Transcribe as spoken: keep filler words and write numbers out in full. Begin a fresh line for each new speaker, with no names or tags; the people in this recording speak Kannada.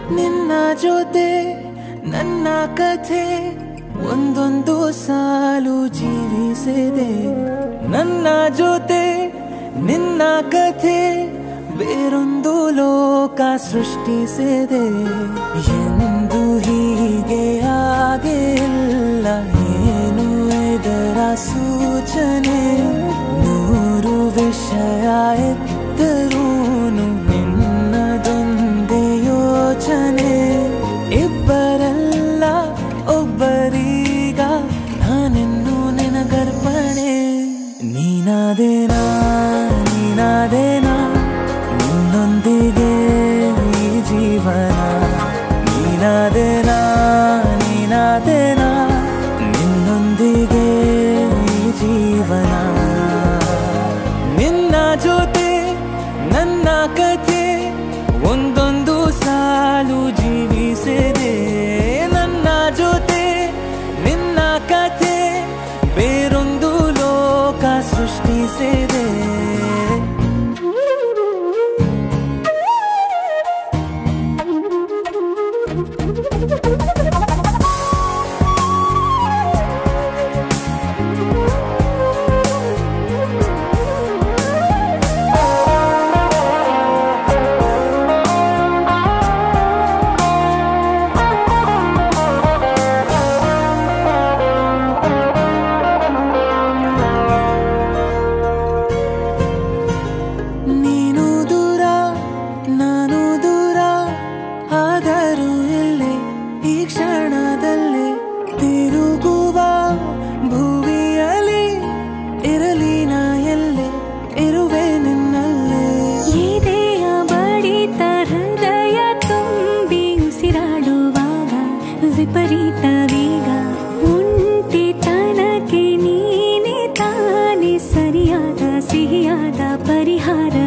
ನಿನ್ನ ಜೊತೆ ನನ್ನ ಕಥೆ ಒಂದೊಂದು ಸಾಲು ಜೀವಿಸಿದೆ. ನನ್ನ ಜೊತೆ ನಿನ್ನ ಕಥೆ ಬೇರೊಂದು ಲೋಕ ಸೃಷ್ಟಿಸಿದೆ. ಎಂದು ಹೀಗೆ ಆಗಿಲ್ಲ, ಏನು ಇದರ ಸೂಚನೆ? ನೂರು ವಿಷಯ ಎತ್ತರೂನು ನಿನ್ನದೊಂದೇ ಯೋಚನೆ. ಇಬ್ಬರಲ್ಲ ಒಬ್ಬರೀಗ ನಾನೆನ್ನು ನಿನಗರ್ಪಣೆ. ನೀನಾದೇನಾ ನೀನಾದೇನಾ ನಿನ್ನೊಂದಿಗೆ ಈ ಜೀವನ. ನೀನಾದೇನಾ ನೀನಾದೇನಾ ನಿನ್ನೊಂದಿಗೆ ಈ ಜೀವನ. ನಿನ್ನ ಜೊತೆ ನನ್ನ ಕಥೆ ಒಂದೊಂದು ಸಾಲು ಜೀವಿಸಿದೆ. ನನ್ನ ಜೊತೆ ನಿನ್ನ ಕಥೆ ಬೇರೊಂದು ಲೋಕ ಸೃಷ್ಟಿಸಿದೆ.
ವಿಪರೀತ ವೇಗ ಒಂಟಿತನಕ್ಕೆ ನೀನೆ ತಾನೆ ಸರಿಯಾದ ಸಿಹಿಯಾದ ಪರಿಹಾರ.